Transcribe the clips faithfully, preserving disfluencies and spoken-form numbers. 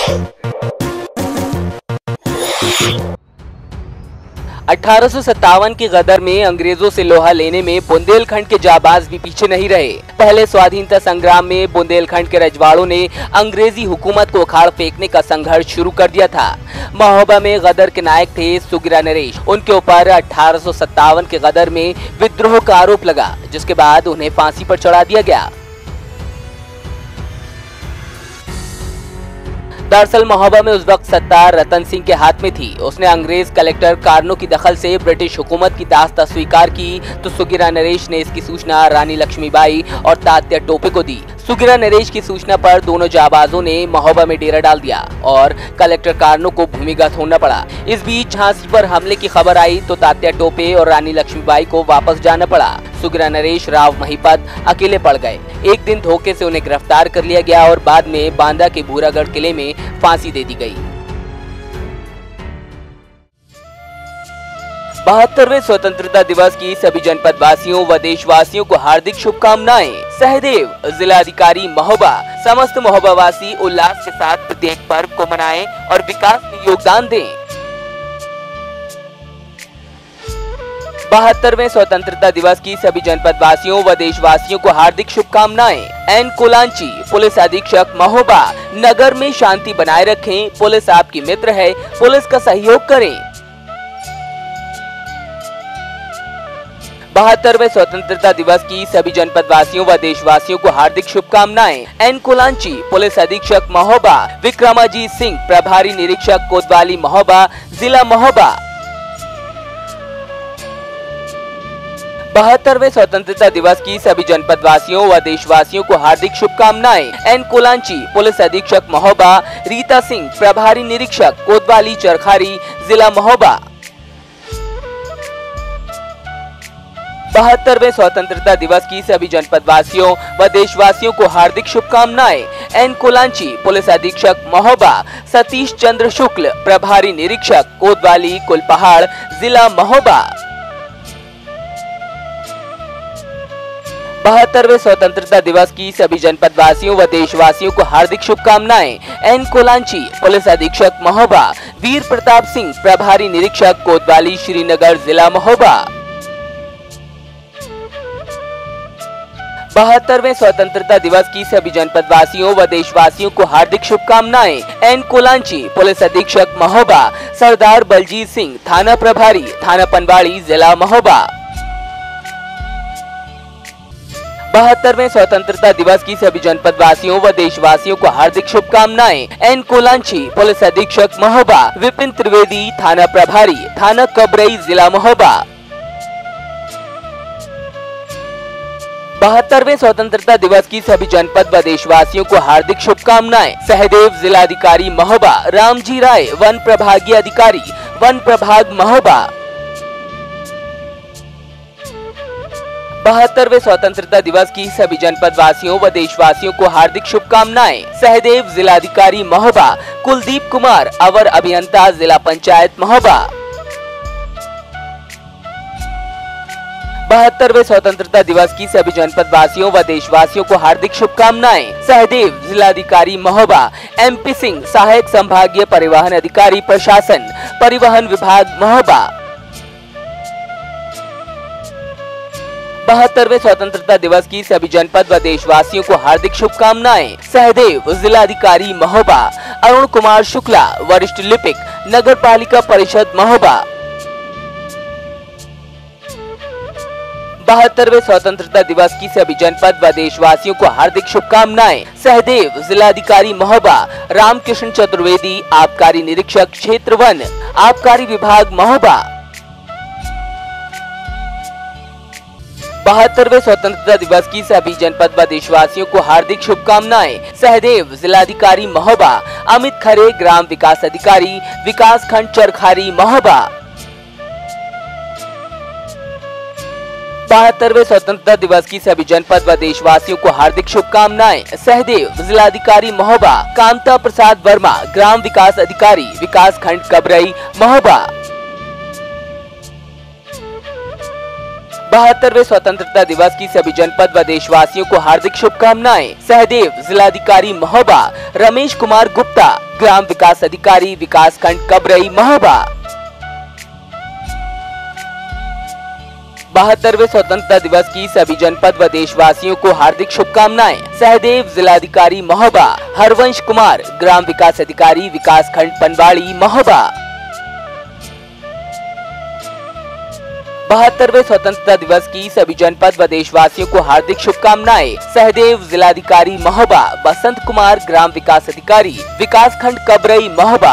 अठारह सौ सत्तावन की गदर में अंग्रेजों से लोहा लेने में बुंदेलखंड के जाबाज भी पीछे नहीं रहे। पहले स्वाधीनता संग्राम में बुंदेलखंड के रजवाड़ों ने अंग्रेजी हुकूमत को उखाड़ फेंकने का संघर्ष शुरू कर दिया था। महोबा में गदर के नायक थे सुगिरा नरेश। उनके ऊपर अठारह सौ सत्तावन के गदर में विद्रोह का आरोप लगा, जिसके बाद उन्हें फांसी पर चढ़ा दिया गया। दरअसल महोबा में उस वक्त सत्ता रतन सिंह के हाथ में थी। उसने अंग्रेज कलेक्टर कार्नो की दखल से ब्रिटिश हुकूमत की दास्ता स्वीकार की तो सुगिरा नरेश ने इसकी सूचना रानी लक्ष्मीबाई और तात्या टोपे को दी। सुगिरा नरेश की सूचना पर दोनों जाबाजों ने महोबा में डेरा डाल दिया और कलेक्टर कार्नो को भूमिगत होना पड़ा। इस बीच झांसी पर हमले की खबर आई तो तात्या टोपे और रानी लक्ष्मीबाई को वापस जाना पड़ा। सुगिरा नरेश, राव महिपत अकेले पड़ गए। एक दिन धोखे से उन्हें गिरफ्तार कर लिया गया और बाद में बांदा के भूरागढ़ किले में फांसी दे दी गई। बहत्तरवें स्वतंत्रता दिवस की सभी जनपद वासियों व देशवासियों को हार्दिक शुभकामनाएं। सहदेव जिलाधिकारी महोबा। समस्त महोबा वासी उल्लास के साथ प्रत्येक पर्व को मनाएं और विकास में योगदान दें। बहत्तरवें स्वतंत्रता दिवस की सभी जनपद वासियों व देशवासियों को हार्दिक शुभकामनाएं। एन कोलांची, पुलिस अधीक्षक महोबा। नगर में शांति बनाए रखें, पुलिस आपकी मित्र है, पुलिस का सहयोग करें। बहत्तरवें स्वतंत्रता दिवस की सभी जनपद वासियों व देशवासियों को हार्दिक शुभकामनाएं। एन कोलांची, पुलिस अधीक्षक महोबा। विक्रमाजीत सिंह, प्रभारी निरीक्षक कोतवाली महोबा, जिला महोबा। बहत्तरवें स्वतंत्रता दिवस की सभी जनपद वासियों व देशवासियों को हार्दिक शुभकामनाएं। एन कोलांची, पुलिस अधीक्षक महोबा। रीता सिंह, प्रभारी निरीक्षक कोतवाली चरखारी, जिला महोबा। बहत्तरवें स्वतंत्रता दिवस की सभी जनपद वासियों व देशवासियों को हार्दिक शुभकामनाएं। एन कोलांची, पुलिस अधीक्षक महोबा। सतीश चंद्र शुक्ल, प्रभारी निरीक्षक कोतवाली कुलपहाड़, जिला महोबा। बहत्तरवें स्वतंत्रता दिवस की सभी जनपद वासियों व देशवासियों को हार्दिक शुभकामनाएं। एन कोलांची, पुलिस अधीक्षक महोबा। वीर प्रताप सिंह, प्रभारी निरीक्षक कोतवाली श्रीनगर, जिला महोबा। बहत्तरवें स्वतंत्रता दिवस की सभी जनपद वासियों व देशवासियों को हार्दिक शुभकामनाएं। एन कोलांची, पुलिस अधीक्षक महोबा। सरदार बलजीत सिंह, थाना प्रभारी, थाना पनवाड़ी, जिला महोबा। बहत्तरवें स्वतंत्रता दिवस की सभी जनपद वासियों व देशवासियों को हार्दिक शुभकामनाएं। एन कोलांची, पुलिस अधीक्षक महोबा। विपिन त्रिवेदी, थाना प्रभारी, थाना कबरई, जिला महोबा। बहत्तरवें स्वतंत्रता दिवस की सभी जनपद व देशवासियों को हार्दिक शुभकामनाएं। सहदेव जिलाधिकारी महोबा। रामजी राय, वन प्रभागीय अधिकारी, वन प्रभाग महोबा। बहत्तरवें स्वतंत्रता दिवस की सभी जनपद वासियों व देशवासियों को हार्दिक शुभकामनाएं। सहदेव जिलाधिकारी महोबा। कुलदीप कुमार, अवर अभियंता, जिला पंचायत महोबा। बहत्तरवें स्वतंत्रता दिवस की सभी जनपद वासियों व देशवासियों को हार्दिक शुभकामनाएं। सहदेव जिलाधिकारी महोबा। एमपी सिंह, सहायक संभागीय परिवहन अधिकारी, प्रशासन, परिवहन विभाग महोबा। बहत्तरवें स्वतंत्रता दिवस की सभी जनपद व देशवासियों को हार्दिक शुभकामनाएं। सहदेव जिलाधिकारी महोबा। अरुण कुमार शुक्ला, वरिष्ठ लिपिक, नगर पालिका परिषद महोबा। बहत्तरवें स्वतंत्रता दिवस की सभी जनपद व देशवासियों को हार्दिक शुभकामनाएं। सहदेव जिलाधिकारी महोबा। रामकृष्ण चतुर्वेदी, आबकारी निरीक्षक, क्षेत्र वन, आबकारी विभाग महोबा। बहत्तरवें स्वतंत्रता दिवस की सभी जनपद व देशवासियों को हार्दिक शुभकामनाएं। सहदेव जिलाधिकारी महोबा। अमित खरे, ग्राम विकास अधिकारी, विकास खंड चरखारी महोबा। बहत्तरवें स्वतंत्रता दिवस की सभी जनपद व देशवासियों को हार्दिक शुभकामनाएं। सहदेव जिलाधिकारी महोबा। कामता प्रसाद वर्मा, ग्राम विकास अधिकारी, विकास खंड कबरई महोबा। बहत्तरवें स्वतंत्रता दिवस की सभी जनपद व देशवासियों को हार्दिक शुभकामनाएं। सहदेव जिलाधिकारी महोबा रमेश कुमार गुप्ता, ग्राम विकास अधिकारी विकास खंड कबरई महोबा। बहत्तरवें स्वतंत्रता दिवस की सभी जनपद व देशवासियों को हार्दिक शुभकामनाएं। सहदेव जिलाधिकारी महोबा हरवंश कुमार, ग्राम विकास अधिकारी विकास खंड पनवाड़ी महोबा। बहत्तरवें स्वतंत्रता दिवस की सभी जनपद व देशवासियों को हार्दिक शुभकामनाएं। सहदेव जिलाधिकारी महोबा बसंत कुमार, ग्राम विकास अधिकारी विकास खंड कबरई महोबा।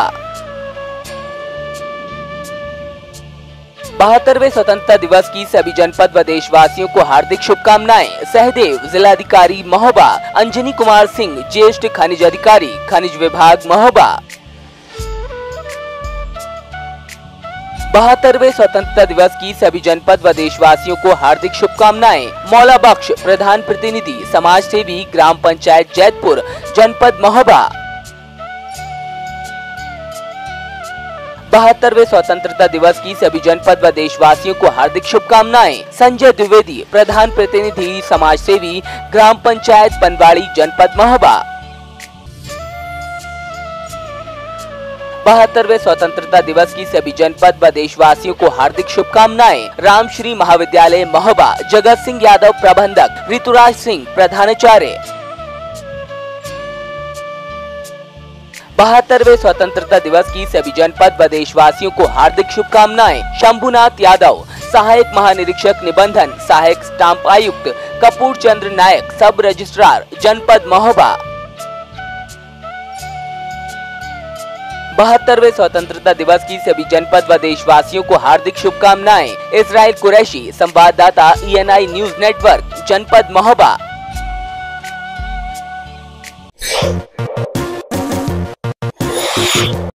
बहत्तरवें स्वतंत्रता दिवस की सभी जनपद व देशवासियों को हार्दिक शुभकामनाएं। सहदेव जिलाधिकारी महोबा अंजनी कुमार सिंह, ज्येष्ठ खनिज अधिकारी खनिज विभाग महोबा। बहत्तरवें स्वतंत्रता दिवस की सभी जनपद व देशवासियों को हार्दिक शुभकामनाएं। मौला बख्श, प्रधान प्रतिनिधि समाज सेवी ग्राम पंचायत जैतपुर जनपद महोबा। बहत्तरवें स्वतंत्रता दिवस की सभी जनपद व देशवासियों को हार्दिक शुभकामनाएं। संजय द्विवेदी, प्रधान प्रतिनिधि समाज सेवी ग्राम पंचायत पनवाड़ी जनपद महोबा। बहत्तरवें स्वतंत्रता दिवस की सभी जनपद व देशवासियों को हार्दिक शुभकामनाएं। रामश्री महाविद्यालय महोबा जगत सिंह यादव प्रबंधक, ऋतुराज सिंह प्रधानाचार्य। बहत्तरवें स्वतंत्रता दिवस की सभी जनपद व देशवासियों को हार्दिक शुभकामनाएं। शंभुनाथ यादव, सहायक महानिरीक्षक निबंधन, सहायक स्टाम्प आयुक्त कपूर चंद्र नायक, सब रजिस्ट्रार जनपद महोबा। बहत्तरवें स्वतंत्रता दिवस की सभी जनपद व देशवासियों को हार्दिक शुभकामनाएं। इस्राइल कुरैशी, संवाददाता E N I news network जनपद महोबा।